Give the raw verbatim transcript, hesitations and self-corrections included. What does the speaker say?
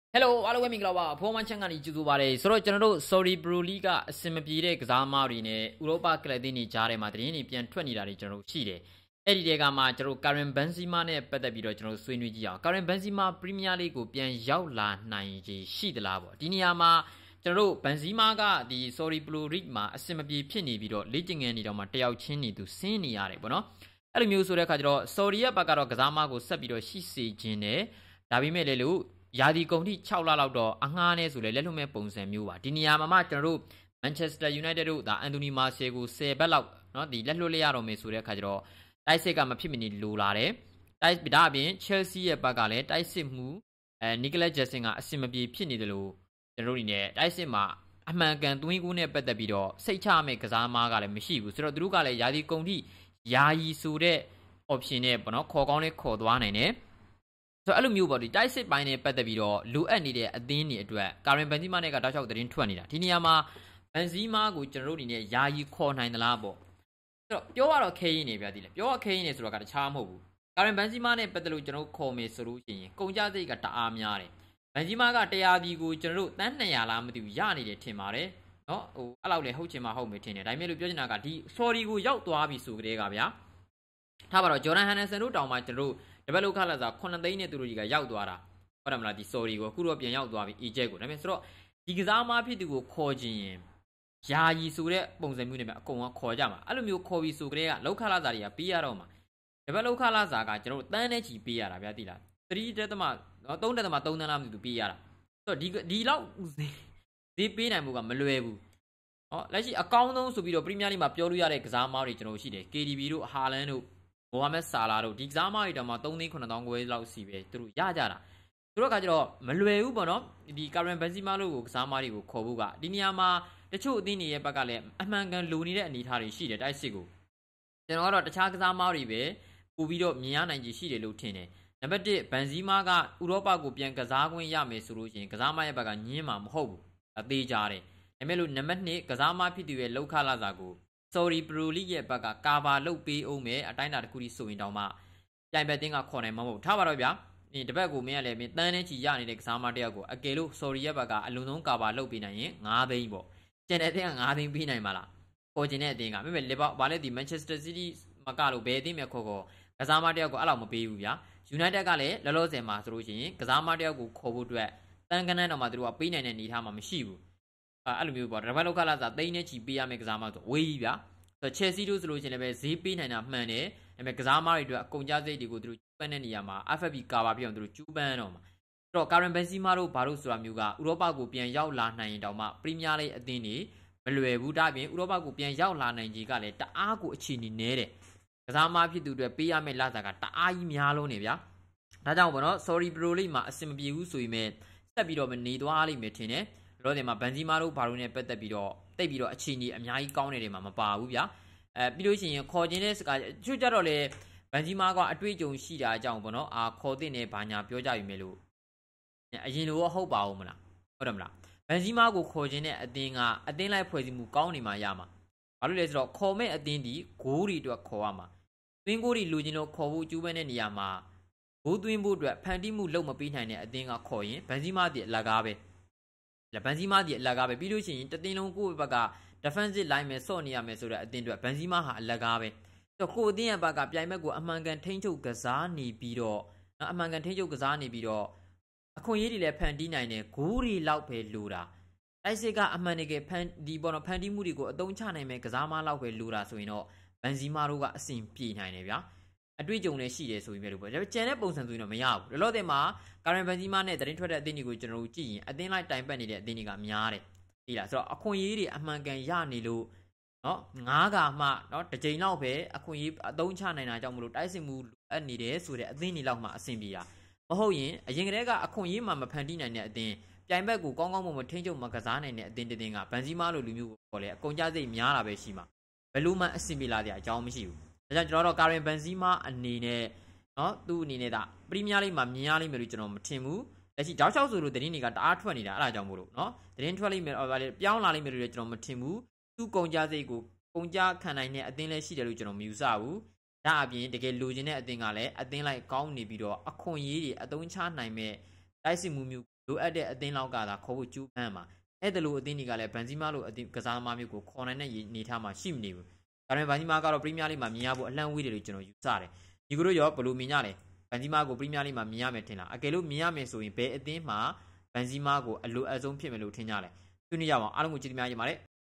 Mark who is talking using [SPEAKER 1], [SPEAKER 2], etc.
[SPEAKER 1] Hello အားလုံးပဲမင်္ဂလာပါဖုန်းမချန်ကနေကြိုဆိုပါရစေဆိုတော့ကျွန်တော်တို့ Sorry Pro League ကအစင်မပြေတဲ့ကစားသမားတွေနဲ့ဥရောပကလပ်တွေနေကြားထဲမှာသတင်းတွေပြန်ထွက်နေတာတွေကျွန်တော်တို့ရှိတယ်အဲ့ဒီတဲကမှကျွန်တော်တို့ Karim Benzema နဲ့ပတ်သက်ပြီးတော့ကျွန်တော်တို့ဆွေးနွေးကြည့်အောင် Karim Benzema Premier League ကိုပြန်ရောက်လာနိုင်ခြေရှိသလားပေါ့ဒီနေရာမှာကျွန်တော်တို့ Benzema ကဒီ Sorry Pro League မှာအစင်မပြေဖြစ်နေပြီးတော့လေ့ကျင့်ငန်းနေတော့မှတယောက်ချင်းနေသူဆင်းနေရတယ်ပေါ့နော်အဲ့လိုမျိုးဆိုတဲ့အခါကျတော့ Sorry ရဲ့ဘက်ကတော့ကစားသမားကိုဆက်ပြီးတော့ရှိစေခြင်းနဲ့ဒါပေမဲ့လေလို့ရာသီကုန်ထိ၆လလောက်တော့အငှားနဲ့ဆိုလဲလက်လွတ်မဲ့ပုံစံမျိုးပါဒီနေရာမှာမှကျွန်တော်တို့ Manchester United တို့ဒါ Anthony Martial ကို၁၀ဘက်လောက်เนาะဒီလက်လွတ်လိုက်ရတော့မယ်ဆိုတဲ့အခါကျတော့တိုက်စစ်ကမဖြစ်မနေလိုလာတယ်တိုက်ဒါအပြင် Chelsea ရဲ့ဘက်ကလည်းတိုက်စစ်မှုအဲ Nicolas Jackson ကအဆင်မပြေဖြစ်နေတယ်လို့ကျွန်တော်တို့နေတိုက်စစ်မှာအမှန်ကန်သွင်းကူးနဲ့ပတ်သက်ပြီးတော့စိတ်ချမဲ့ကစားသမားကလည်းမရှိဘူးဆိုတော့သူတို့ကလည်းရာသီကုန်ထိယာယီဆိုတဲ့ option နဲ့ပေါ့နော်ခေါ်ကောင်းလေးခေါ်သွားနိုင်တယ်ဆိုတော့အဲ့လိုမျိုးပေါ့ဒီတိုက်စစ်ပိုင်းနဲ့ပတ်သက်ပြီးတော့လိုအပ်နေတဲ့အသင်းတွေအတွက် Karim Benzema နဲ့ကတောက်လျှောက်သတင်းထွက်နေတာဒီနေရာမှာ Benzema ကိုကျွန်တော်တို့အနေနဲ့ယာယီခေါ်နိုင်သလားပေါ့ဆိုတော့ပြောရတော့ခဲရင်းနေပြသည်လေပြောရခဲရင်းနေဆိုတော့ကတခြားမဟုတ်ဘူး Karim Benzema နဲ့ပတ်သက်လို့ကျွန်တော်ခေါ်မယ်ဆိုလို့ရှိရင်ကုန်ကြစိတ်ကတအားများတယ် Benzema ကတရာဒီကိုကျွန်တော်တို့တန်း၂၀၀လားမသိဘူးရနေတယ်ထင်ပါတယ်နော်ဟိုအဲ့လောက်လေဟုတ်ချင်မှဟုတ်မယ်ထင်တယ်ဒါပေမဲ့လို့ပြောချင်တာကဒီ sorry ကိုရောက်သွားပြီဆိုကြတဲ့ကဗျာထားပါတော့ Jordan Henderson တို့တောင်မှကျွန်တော်တို့တပတ်လောက်ခလာစား9သိန်းနဲ့သူတို့ကြီးကရောက်သွားတာဟုတ်တယ်မလားဒီ sorry ကိုအခုတော့ပြန်ရောက်သွားပြီ Egypt ကိုဒါပေမဲ့ဆိုတော့ဒီကစားသမားဖြစ်သူကိုခေါ်ခြင်းရင်ယာယီဆိုတဲ့ပုံစံမျိုးနဲ့ပဲအကုန်ကခေါ်ကြမှာအဲ့လိုမျိုးခေါ်ပြီးဆိုကြတဲ့ကလောက်ခလာစားတွေကပေးရတော့မှာတပတ်လောက်ခလာစားကကျွန်တော်တို့တန်းနဲ့ချီပေးရတာဗျာသိလား3တက်သမနော်3တက်သမ3တန်းလားမသိဘူးပေးရတာဆိုတော့ဒီဒီလောက်ဈေးပေးနိုင်မှုကမလွယ်ဘူးဟောလက်ရှိအကောင်းဆုံးဆိုပြီးတော့ Premier League မှာပြောလို့ရတဲ့ကစားသမားတွေကျွန်တော်ရှိတယ် K D B တို့ Haaland တို့မိုဟာမက်ဆာလာတို့ဒီကစားသမားတွေတောင်မှ၃သိန်း၇သောင်းခွဲလောက်စီပဲသူတို့ရကြတာသူတို့ကကျတော့မလွယ်ဘူးပေါ့နော်ဒီ Karim Benzema တို့ကိုကစားသမားတွေကိုခေါ်ဖို့ကဒီနေရာမှာတချို့အသင်းတွေရဲ့ဘက်ကလည်းအမှန်ကန်လိုနေတဲ့အနေအထားတွေရှိတယ်တိုက်စစ်ကိုကျွန်တော်ကတော့တခြားကစားသမားတွေပဲပို့ပြီးတော့မြင်ရနိုင်ခြေရှိတယ်လို့ထင်တယ်နံပါတ်၁ Benzema ကဥရောပကိုပြန်ကစားခွင့်ရမယ်ဆိုလို့ရှိရင်ကစားသမားရဲ့ဘက်ကညင်းမှာမဟုတ်ဘူးအသေးကြတယ်ဒါပေမဲ့လို့နံပါတ်၂ကစားသမားဖြစ်သူရဲ့လောက်ခလာစာကို Sorry Pro League ရဲ့ဘက်ကကာဗာလုပ်ပေးအောင်မယ်အတိုင်းအတာတစ်ခုကြီးဆိုရင်တောင်မှပြိုင်ဘက်တင်းကခေါ်နိုင်မှာမဟုတ်ထားပါတော့ဗျာဒီတစ်ပတ်ကိုမင်းကလည်းမင်းတန်းနဲ့ချီရနေတဲ့ကစားသမားတယောက်ကိုအကယ်လို့ Sorry ရဲ့ဘက်ကအလုံးစုံကာဗာလုပ်ပေးနိုင်ရင်၅သိန်းပေါ့ကျန်တဲ့အသင်းက၅သိန်းပေးနိုင်မှာလားခေါ်ကျင်တဲ့အသင်းကမင်းလေဘာလဲဒီ Manchester City မကလို့ဘယ်အသင်းမြခေါ်ခေါ်ကစားသမားတယောက်ကိုအဲ့လောက်မပေးဘူးဗျာ United ကလည်းလောလောဆယ်မှာဆိုလို့ရှိရင်ကစားသမားတယောက်ကိုခေါ်ဖို့အတွက်တန်းကန်းတန်းတော့မှသူတို့ကပေးနိုင်တဲ့အနေအထားမှာမရှိဘူးအဲ့လိုမျိုးပေါ့တစ်ပတ်လောက်ခလာစားသိန်းနဲ့ချီပေးရမယ့်ကစားသမားဆိုဝေးကြီးဗျာဆိုတော့ Chelsea တို့ဆိုလို့ရှိရင်လည်းဈေးပေးနိုင်တာမှန်တယ်ဒါပေမဲ့ကစားသမားတွေအတွက်အကုန်ကြစိတ်တွေကိုသူတို့ကျူးပန်းတဲ့နေရာမှာ F F P ကာဗာပြအောင်သူတို့ကျူးပန်းတော့မှာအဲ့တော့ Karim Benzema တို့ဘာလို့ဆိုတာမျိုးကဥရောပကိုပြန်ရောက်လာနိုင်ရင်တောင်မှ Premier League အသင်းတွေမလွယ်ဘူးဒါအပြင်ဥရောပကိုပြန်ရောက်လာနိုင်ကြီးကလည်းတအားကိုအခြေအနေနည်းတယ်ကစားသမားဖြစ်သူအတွက်ပေးရမယ့်လစာကတအားကြီးများလုံးနေဗျာဒါကြောင့်ပေါ့နော် Sorry Pro League မှာအဆင်မပြေဘူးဆိုရင်မဲ့ဆက်ပြီးတော့မနေသွားလိမ့်မယ်ထင်တယ်လောတယ်မှာ Benzema တို့ဘာလို့နဲ့ပတ်သက်ပြီးတော့တိတ်ပြီးတော့အခြေအနေအများကြီးကောင်းနေတယ်မှာမပါဘူးဗျာအဲပြီးလို့ရှိရင်ခေါ်ခြင်းတဲ့စကားချို့ကြတော့လေ Benzema ကအတွေ့အကြုံရှိတာအကြောင်းပေါ့နော်အာခေါ်တဲ့နဲ့ဘာညာပြောကြပြီမယ်လို့အရင်လိုတော့ဟုတ်ပါဦးမလားဟုတ်တယ်မလား Benzema ကိုခေါ်ခြင်းတဲ့အသင်းကအသင်းလိုက်ဖွဲ့စည်းမှုကောင်းနေမှရမှာဘာလို့လဲဆိုတော့ခေါ်မဲ့အသင်းဒီဂိုးတွေအတွက်ခေါ်ရမှာသွင်းဂိုးတွေလိုချင်လို့ခေါ်ဖို့ကျူးပန်းတဲ့နေရာမှာဂိုးသွင်းဖို့အတွက်ဖန်တီးမှုလုပ်မပေးနိုင်တဲ့အသင်းကခေါ်ရင် Benzema ဒီအလကားပဲဘန်ဇီမာဒီအလကားပဲပြီးလို့ရှိရင်တသင်းလုံးကိုယ့်ဘက်က defensive line မယ်ဆော့နေရမယ်ဆိုတဲ့အသင်းတွေဘန်ဇီမာဟာအလကားပဲဆိုတော့ကိုယ့်အသင်းရဲ့ဘက်ကပြိုင်ဘက်ကိုအမှန်ကန်ထိန်းချုပ်ကစားနေပြီးတော့အမှန်ကန်ထိန်းချုပ်ကစားနေပြီးတော့အခွင့်အရေးတွေလည်းဖန်တီးနိုင်တယ်ဂိုးတွေလောက်ပဲလိုတာတိုက်စစ်ကအမှန်တကယ်ဖန်ဒီပေါ်တော့ဖန်တီးမှုတွေကိုအသုံးချနိုင်မယ်ကစားမလောက်ပဲလိုတာဆိုရင်တော့ဘန်ဇီမာတို့ကအဆင်ပြေနိုင်တယ်ဗျာအတွေ့အကြုံလည်းရှိတယ်ဆိုပြီးမဲ့လို့ပေါ့ကျန်တဲ့ပုံစံဆိုရင်တော့မရဘူးလောလောဆယ်မှာ Karim Benzema နဲ့သတင်းထွက်တဲ့အသင်းတွေကိုကျွန်တော်တို့ကြည့်ရင်အသင်းလိုက်တိုင်ပတ်နေတဲ့အသင်းတွေကများတယ်ဒီလားဆိုတော့အခွင့်အရေးတွေအမှန်ကန်ရနေလို့เนาะငါးကမှเนาะတစ်ကြိမ်လောက်ပဲအခွင့်အရေးအသုံးချနိုင်တာကြောင့်မလို့တိုက်စစ်မှုအပ်နေတယ်ဆိုတဲ့အသင်းတွေလောက်မှအဆင်ပြေတာမဟုတ်ရင်အရင်ကတည်းကအခွင့်အရေးမှမဖန်တီးနိုင်တဲ့အသင်းပြိုင်ဘက်ကိုကောင်းကောင်းမွန်မွန်ထိန်းချုပ်မကစားနိုင်တဲ့အသင်းတစ်သင်းက Benzema လိုလူမျိုးကိုခေါ်လေအကုန်ကြစိတ်များတာပဲရှိမှာဘယ်လိုမှအဆင်ပြေလာတဲ့အကြောင်းမရှိဘူးဒါကြောင့်ကျွန်တော်တို့ Karim Benzema အနေနဲ့နော်သူ့အနေနဲ့ဒါပရီးမီးယားလိဂ်မှာမြင်ရလိမ့်မယ်လို့ကျွန်တော်မထင်ဘူးလက်ရှိတောက်လျှောက်ဆိုလို့သတင်းတွေကတအားထွက်နေတာအဲ့ဒါကြောင့်မို့လို့နော်သတင်းထွက်လိမ့်မယ်ဟောလေပြောင်းလာလိမ့်မယ်လို့ကျွန်တော်မထင်ဘူးသူ့ကုန်ကြစိတ်ကိုကုန်ကြခံနိုင်တဲ့အသင်းလည်းရှိတယ်လို့ကျွန်တော်မယူဆဘူးဒါအပြင်တကယ်လိုချင်တဲ့အသင်းကလည်းအသင်းလိုက်ကောင်းနေပြီးတော့အခွင့်အရေးတွေအသုံးချနိုင်မဲ့တိုက်စစ်မှုမျိုးလိုအပ်တဲ့အသင်းလောက်ကသာခေါ်ဖို့ကျူးပန်းမှာအဲ့ဒါလိုအသင်းတွေကလည်းဘန်ဇီမာလိုအသင်းကစားသမားမျိုးကိုခေါ်နိုင်တဲ့နေထားမှာရှိမနေဘူးဒါပေမဲ့ဘန်ဇီမာကတော့ပရီးမီးယားလိမှာမြင်ရဖို့အလှမ်းဝေးတယ်လို့ကျွန်တော်ယူဆတယ်ဒီကတို့ရောဘယ်လိုမြင်ကြလဲဘန်ဇီမာကိုပရီးမီးယားလိမှာမြင်ရမယ်ထင်လားအကယ်လို့မြင်ရမယ်ဆိုရင်ဘယ်အသင်းမှာဘန်ဇီမာကိုအလိုအပ်ဆုံးဖြစ်မယ်လို့ထင်ကြလဲဆွေးနွေးကြပါအောင်အားလုံးကိုကျေးဇူးများတင်ပါတယ်